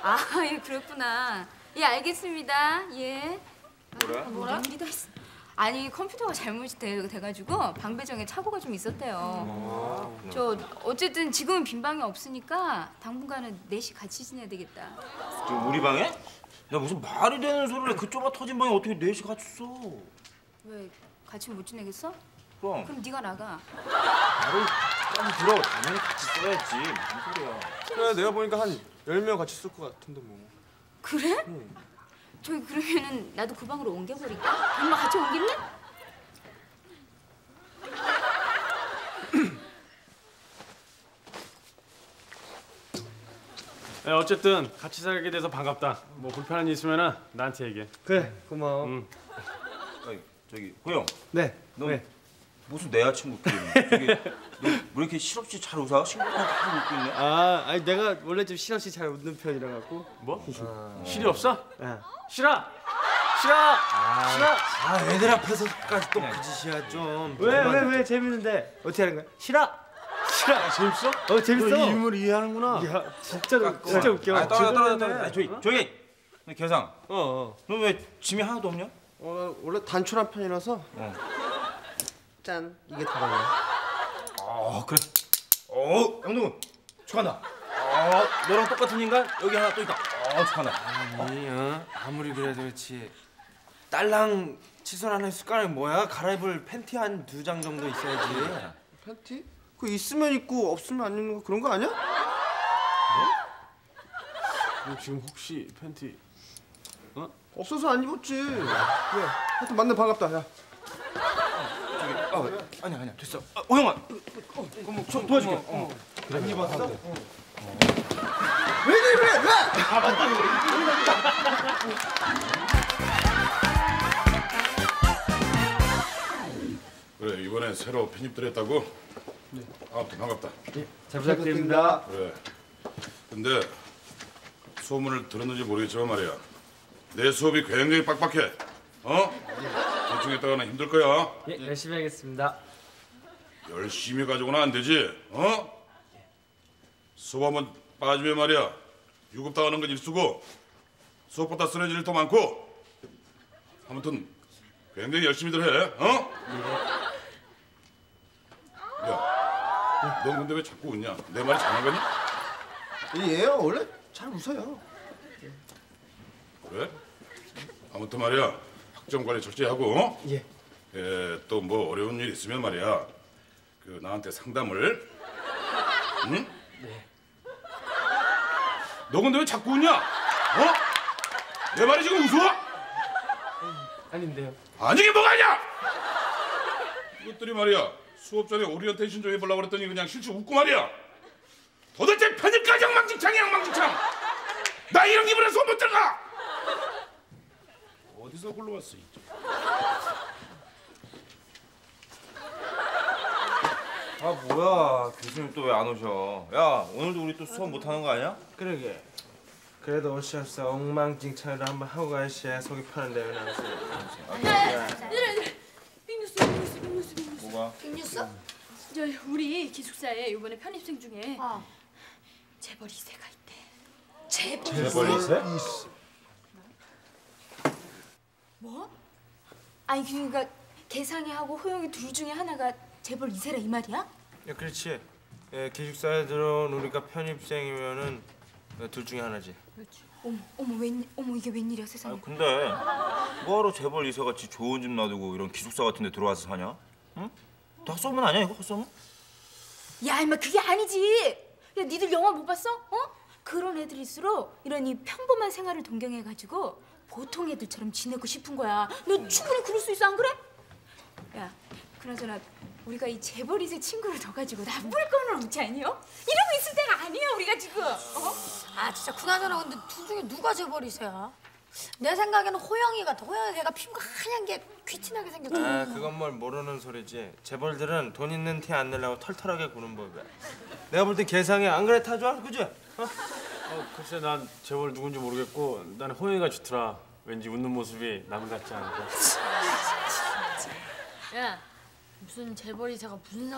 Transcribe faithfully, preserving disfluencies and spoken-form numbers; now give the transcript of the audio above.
아, 예, 그렇구나. 예, 알겠습니다. 예. 뭐라? 아, 뭐라? 일이 있어. 아니, 컴퓨터가 잘못이 돼, 돼가지고 방 배정에 착오가 좀 있었대요. 아, 저 어쨌든 지금은 빈 방이 없으니까 당분간은 넷이 같이 지내야 되겠다. 지금 우리 방에? 야 무슨 말이 되는 소리를 그 좁아 터진 방에 어떻게 넷이 같이 써? 왜 같이 못 지내겠어? 그럼 그럼 네가 나가. 나를 빨리 들어. 당연히 같이 써야지. 무슨 소리야? 그래 내가 보니까 한 열 명 같이 쓸 것 같은데 뭐. 그래? 응. 저기 그러면은 나도 그 방으로 옮겨버릴까? 엄마 같이 옮길래? 네, 어쨌든 같이 살게 돼서 반갑다. 뭐 불편한 일 있으면은 나한테 얘기해. 그래 고마워. 응. 아니, 저기 호영. 네. 너 네. 무슨 내 여자친구끼리 저기 너 왜 이렇게 실없이 잘 웃어? 친구랑 잘 웃고 있네. 아 아니 내가 원래 좀 실없이 잘 웃는 편이라 갖고. 뭐? 아. 실이 없어? 야. 실아! 실아! 아, 실아! 아 애들 앞에서까지 또 그 짓이야 좀. 왜 왜 왜 재밌는데 어떻게 하는 거야? 싫어? 싫어. 재밌어? 어 재밌어. 너 이 유머를 이해하는구나. 야 진짜로 진짜 웃겨. 아, 떨어져 떨어져 떨어져. 저기 저기. 너 계상. 어. 어. 너 왜 짐이 하나도 없냐? 어 원래 단촐한 편이라서. 어. 짠 이게 다방이야. 아 그래. 어 양동근 축하한다. 어 너랑 똑같은 인간 여기 하나 또 있다. 어 축하한다. 아니 어? 아무리 그래도 그렇지. 딸랑 칫솔 숟가락이 뭐야? 갈아입을 팬티 한 두 장 정도 있어야지. 팬티? 그 있으면 있고 없으면 안 입는 거 그런 거 아니야? 너 지금 혹시 팬티 어? 없어서 안 입었지. 그래. 하여튼 만나 반갑다. 야. 저기 아 아니야 아니야 됐어. 아, 오영아. 어, 그럼 뭐 좀 도와줄게. 어. 그래. 안 입었어? 어. 왜 이래 왜? 왜? 아 맞다. 그래 이번에 새로 편입들했다고? 네. 아무튼 반갑다. 예, 잘 부탁드립니다. 그래. 근데 소문을 들었는지 모르겠지만 말이야. 내 수업이 굉장히 빡빡해. 어? 대충 했다가는 힘들 거야. 예, 열심히 하겠습니다. 열심히 가지고는 안 되지. 어? 수업 한번 빠지면 말이야. 유급당하는 건 일수고 수업보다 쓰러질 일도 많고. 아무튼 굉장히 열심히들 해. 어? 야, 넌 근데 왜 자꾸 웃냐? 내 말이 장난가니? 얘요 원래 잘 웃어요. 그래? 아무튼 말이야. 학점 관리 철저히 하고. 어? 예. 예, 또 뭐 어려운 일 있으면 말이야. 그 나한테 상담을. 응? 네. 너 근데 왜 자꾸 웃냐? 어? 내 말이 지금 우스워? 아닌데요. 아니 이게 뭐가 아니야? 이것들이 말이야. 수업 전에 오리엔테이션 좀 해보려고 그랬더니 그냥 실실 웃고 말이야. 도대체 편집까지 엉망진창이야 엉망진창. 나 이런 기분에 수업 못 들어가. 어디서 굴러왔어 이제. 아 뭐야 교수님 또 왜 안 오셔? 야 오늘도 우리 또 수업 못 하는 거 아니야? 그러게. 그래도 오셨어. 엉망진창으로 한번 하고 가시야 속이 편한데 왜 나왔어? 빅뉴스, 빅뉴스, 빅뉴스, 빅뉴스. 뭐가? 빅뉴스? 저 우리 기숙사에 이번에 편입생 중에 어. 재벌 이 세가 있대. 재벌. 재벌 이세? 뭐? 아니 그러니까 개상이하고 호영이 둘 중에 하나가 재벌 이세라 이 말이야? 야 그렇지. 예, 기숙사에 들어온 우리가 편입생이면은 둘 중에 하나지. 그렇지. 어머, 어머 웬, 어머 이게 웬일이야 세상에. 아 근데 뭐하러 재벌 이세같이 좋은 집 놔두고 이런 기숙사 같은 데 들어와서 사냐? 응? 다 헛소문 아니야 이거 헛소문? 야 임마 그게 아니지. 야 니들 영화 못 봤어? 어? 그런 애들일수록 이런 이 평범한 생활을 동경해가지고 보통 애들처럼 지내고 싶은 거야. 너 충분히 그럴 수 있어 안 그래? 야 그나저나 우리가 이 재벌 이세 친구를 더 가지고 나쁠 거는 없지 않니요? 이러고 있을 때가 아니야 우리가 지금. 어? 아 진짜 그나저나 근데 둘 중에 누가 재벌이세야? 내 생각에는 호영이 같아. 호영이 걔가 피부가 하얀 게 귀티나게 생겼잖아. 아 그건 뭘 모르는 소리지. 재벌들은 돈 있는 티 안 내려고 털털하게 구는 법이야. 내가 볼 땐 개상이 안 그래 타좋아 그지? 어? 어, 글쎄 난 재벌 누군지 모르겠고 나는 호영이가 좋더라. 왠지 웃는 모습이 남 같지 않고. 야 무슨 재벌이 제가 무슨